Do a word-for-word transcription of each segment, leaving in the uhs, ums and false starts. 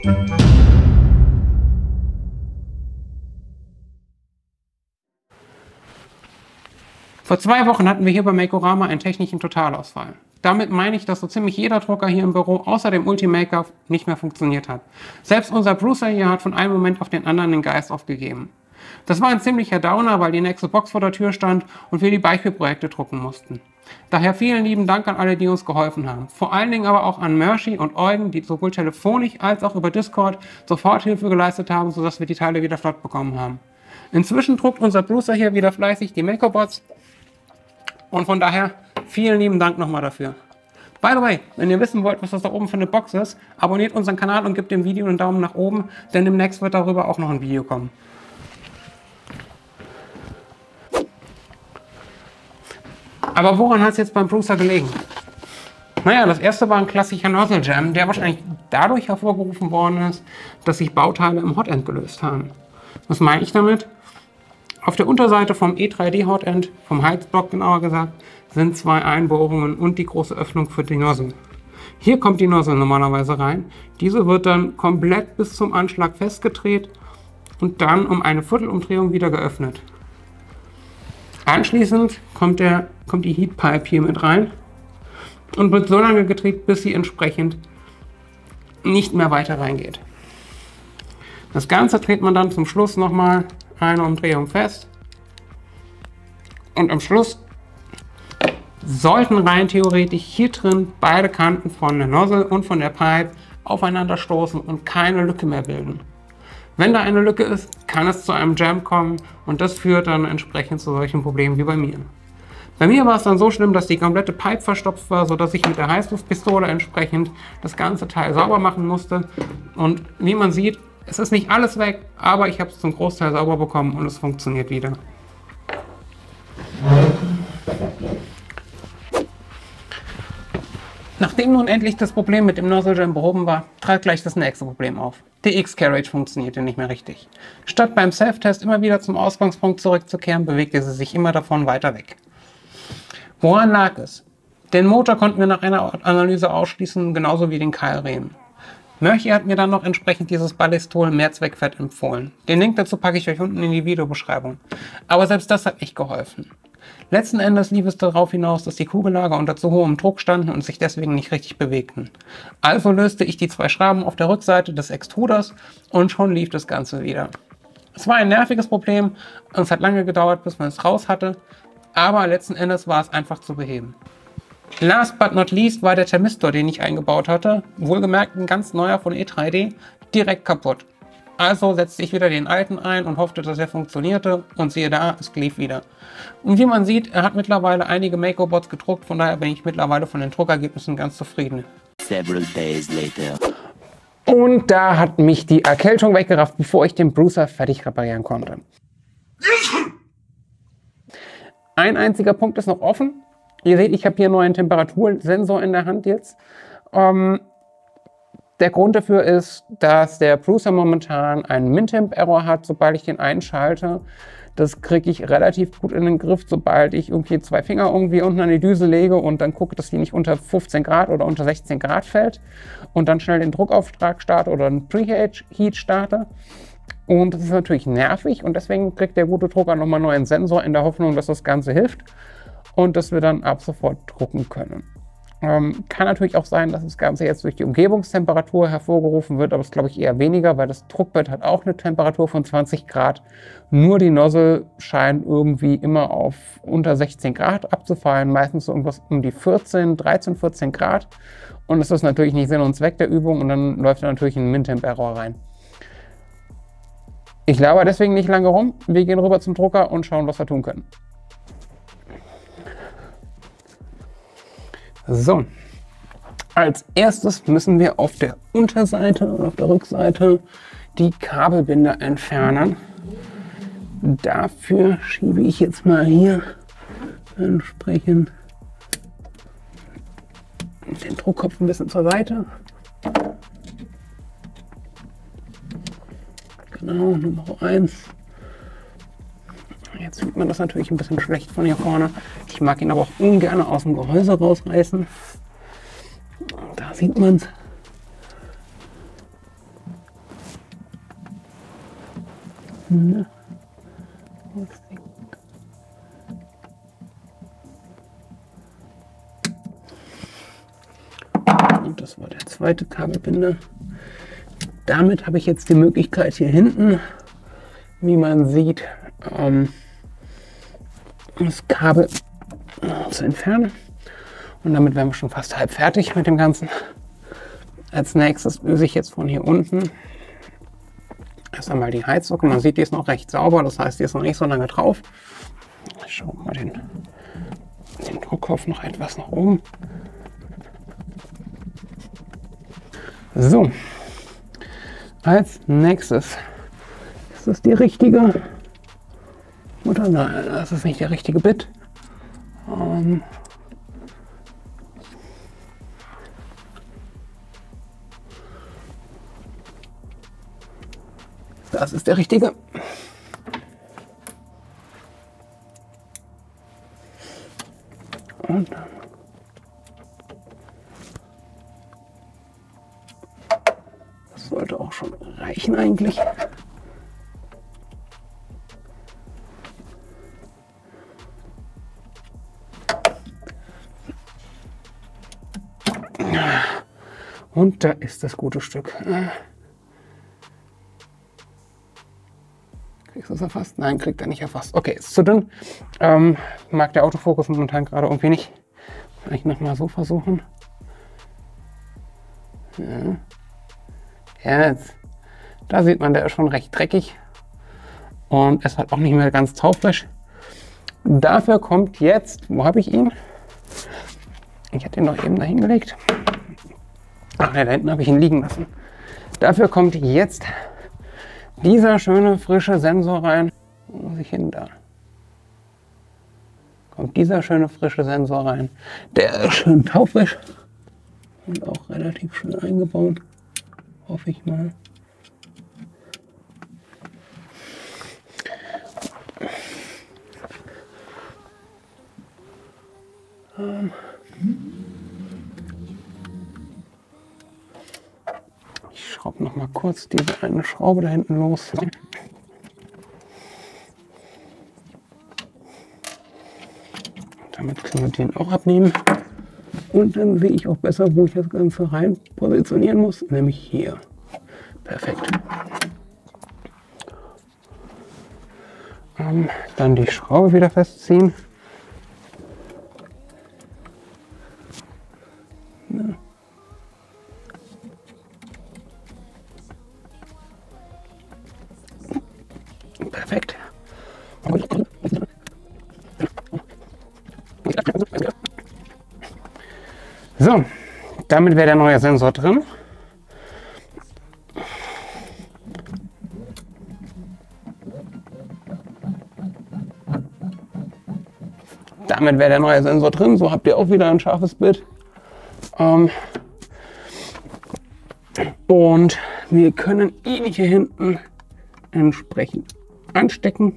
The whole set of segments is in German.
Vor zwei Wochen hatten wir hier bei Makeorama einen technischen Totalausfall. Damit meine ich, dass so ziemlich jeder Drucker hier im Büro außer dem Ultimaker nicht mehr funktioniert hat. Selbst unser Brucer hier hat von einem Moment auf den anderen den Geist aufgegeben. Das war ein ziemlicher Downer, weil die nächste Box vor der Tür stand und wir die Beispielprojekte drucken mussten. Daher vielen lieben Dank an alle, die uns geholfen haben. Vor allen Dingen aber auch an Mercy und Eugen, die sowohl telefonisch als auch über Discord Soforthilfe geleistet haben, sodass wir die Teile wieder flott bekommen haben. Inzwischen druckt unser Brucer hier wieder fleißig die MakerBots und von daher vielen lieben Dank nochmal dafür. By the way, wenn ihr wissen wollt, was das da oben für eine Box ist, abonniert unseren Kanal und gebt dem Video einen Daumen nach oben, denn demnächst wird darüber auch noch ein Video kommen. Aber woran hat es jetzt beim Brucer gelegen? Naja, das erste war ein klassischer Nozzle Jam, der wahrscheinlich dadurch hervorgerufen worden ist, dass sich Bauteile im Hotend gelöst haben. Was meine ich damit? Auf der Unterseite vom E drei D Hotend, vom Heizblock genauer gesagt, sind zwei Einbohrungen und die große Öffnung für die Nozzle. Hier kommt die Nozzle normalerweise rein. Diese wird dann komplett bis zum Anschlag festgedreht und dann um eine Viertelumdrehung wieder geöffnet. Anschließend kommt, der, kommt die Heatpipe hier mit rein und wird so lange gedreht, bis sie entsprechend nicht mehr weiter reingeht. Das Ganze dreht man dann zum Schluss nochmal eine Umdrehung fest und am Schluss sollten rein theoretisch hier drin beide Kanten von der Nozzle und von der Pipe aufeinander stoßen und keine Lücke mehr bilden. Wenn da eine Lücke ist, kann es zu einem Jam kommen und das führt dann entsprechend zu solchen Problemen wie bei mir. Bei mir war es dann so schlimm, dass die komplette Pipe verstopft war, sodass ich mit der Heißluftpistole entsprechend das ganze Teil sauber machen musste. Und wie man sieht, es ist nicht alles weg, aber ich habe es zum Großteil sauber bekommen und es funktioniert wieder. Nachdem nun endlich das Problem mit dem Nozzle Jam behoben war, trat gleich das nächste Problem auf. Die X-Carriage funktionierte nicht mehr richtig. Statt beim Self-Test immer wieder zum Ausgangspunkt zurückzukehren, bewegte sie sich immer davon weiter weg. Woran lag es? Den Motor konnten wir nach einer Analyse ausschließen, genauso wie den Keilriemen. Murphy hat mir dann noch entsprechend dieses Ballistol Mehrzweckfett empfohlen. Den Link dazu packe ich euch unten in die Videobeschreibung. Aber selbst das hat nicht geholfen. Letzten Endes lief es darauf hinaus, dass die Kugellager unter zu hohem Druck standen und sich deswegen nicht richtig bewegten. Also löste ich die zwei Schrauben auf der Rückseite des Extruders und schon lief das Ganze wieder. Es war ein nerviges Problem und es hat lange gedauert, bis man es raus hatte, aber letzten Endes war es einfach zu beheben. Last but not least war der Thermistor, den ich eingebaut hatte, wohlgemerkt ein ganz neuer von E drei D, direkt kaputt. Also setzte ich wieder den alten ein und hoffte, dass er funktionierte und siehe da, es lief wieder. Und wie man sieht, er hat mittlerweile einige MakeObots gedruckt, von daher bin ich mittlerweile von den Druckergebnissen ganz zufrieden. Several days later. Und da hat mich die Erkältung weggerafft, bevor ich den Brucer fertig reparieren konnte. Ein einziger Punkt ist noch offen. Ihr seht, ich habe hier nur einen Temperatursensor in der Hand jetzt. Ähm, Der Grund dafür ist, dass der Brucer momentan einen Min-Temp-Error hat, sobald ich den einschalte. Das kriege ich relativ gut in den Griff, sobald ich irgendwie zwei Finger irgendwie unten an die Düse lege und dann gucke, dass die nicht unter fünfzehn Grad oder unter sechzehn Grad fällt und dann schnell den Druckauftrag starte oder einen Preheat starte. Und das ist natürlich nervig und deswegen kriegt der gute Drucker nochmal einen neuen Sensor in der Hoffnung, dass das Ganze hilft und dass wir dann ab sofort drucken können. Ähm, kann natürlich auch sein, dass das Ganze jetzt durch die Umgebungstemperatur hervorgerufen wird, aber das glaube ich eher weniger, weil das Druckbett hat auch eine Temperatur von zwanzig Grad. Nur die Nozzle scheint irgendwie immer auf unter sechzehn Grad abzufallen, meistens so irgendwas um die vierzehn, dreizehn, vierzehn Grad. Und das ist natürlich nicht Sinn und Zweck der Übung und dann läuft da natürlich ein Min-Temp-Error rein. Ich laber deswegen nicht lange rum, wir gehen rüber zum Drucker und schauen, was wir tun können. So, als erstes müssen wir auf der Unterseite und auf der Rückseite die Kabelbinder entfernen. Dafür schiebe ich jetzt mal hier entsprechend den Druckkopf ein bisschen zur Seite. Genau, Nummer eins. Jetzt sieht man das natürlich ein bisschen schlecht von hier vorne. Ich mag ihn aber auch ungern aus dem Gehäuse rausreißen. Da sieht man es. Ne. Und das war der zweite Kabelbinder. Damit habe ich jetzt die Möglichkeit hier hinten, wie man sieht, ähm, das Kabel zu entfernen. Und damit wären wir schon fast halb fertig mit dem Ganzen. Als nächstes löse ich jetzt von hier unten erst einmal die Heizung. Man sieht, die ist noch recht sauber, das heißt, die ist noch nicht so lange drauf. Ich schaue mal den, den Druckkopf noch etwas nach oben. So, als nächstes ist das die richtige Mutter. Nein, das ist nicht der richtige Bit. Ähm, Das ist der richtige. Und dann das sollte auch schon reichen eigentlich. Und da ist das gute Stück. Kriegst du es erfasst? Nein, kriegt er nicht erfasst. Okay, ist zu dünn. Ähm, mag der Autofokus momentan gerade irgendwie nicht. Vielleicht nochmal so versuchen. Ja. Jetzt. Da sieht man, der ist schon recht dreckig. Und ist halt auch nicht mehr ganz taufrisch. Dafür kommt jetzt, wo habe ich ihn? Ich hatte ihn doch eben da hingelegt. Ach ne, da hinten habe ich ihn liegen lassen. Dafür kommt jetzt dieser schöne frische Sensor rein. Wo muss ich hin? Da. Kommt dieser schöne frische Sensor rein. Der ist schön taufrisch und auch relativ schnell eingebaut. Hoffe ich mal. Ähm. Ich schraube noch mal kurz diese eine Schraube da hinten los. Damit können wir den auch abnehmen. Und dann sehe ich auch besser, wo ich das Ganze rein positionieren muss, nämlich hier. Perfekt. Ähm, dann die Schraube wieder festziehen. Ja. Perfekt. So, damit wäre der neue Sensor drin. Damit wäre der neue Sensor drin. So habt ihr auch wieder ein scharfes Bild. Ähm und wir können ihn hier hinten entsprechend anstecken.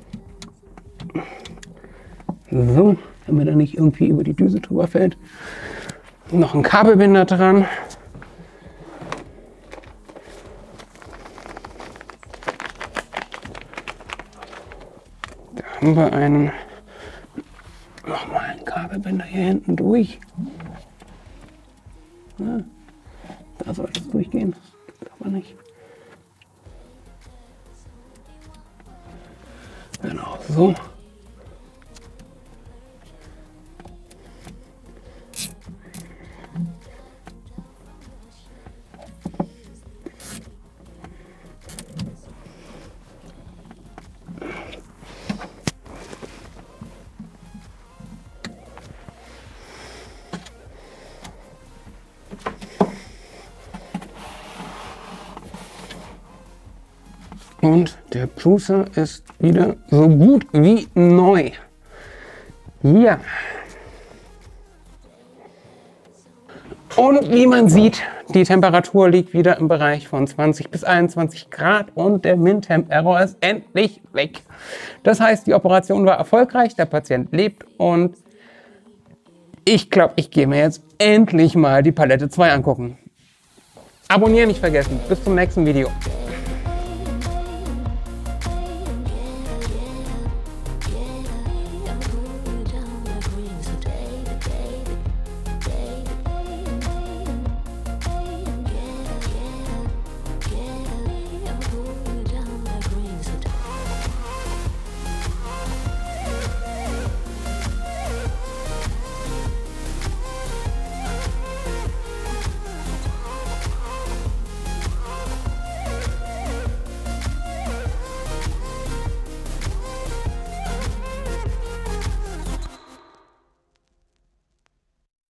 So, damit er nicht irgendwie über die Düse drüber fällt. Noch ein Kabelbinder dran. Da haben wir einen, nochmal einen Kabelbinder hier hinten durch. Ja, da sollte es durchgehen, aber nicht. Genau, so. Und der Prusa ist wieder so gut wie neu. Ja. Und wie man sieht, die Temperatur liegt wieder im Bereich von zwanzig bis einundzwanzig Grad und der Min-Temp-Error ist endlich weg. Das heißt, die Operation war erfolgreich, der Patient lebt und ich glaube, ich gehe mir jetzt endlich mal die Palette zwei angucken. Abonnieren nicht vergessen. Bis zum nächsten Video.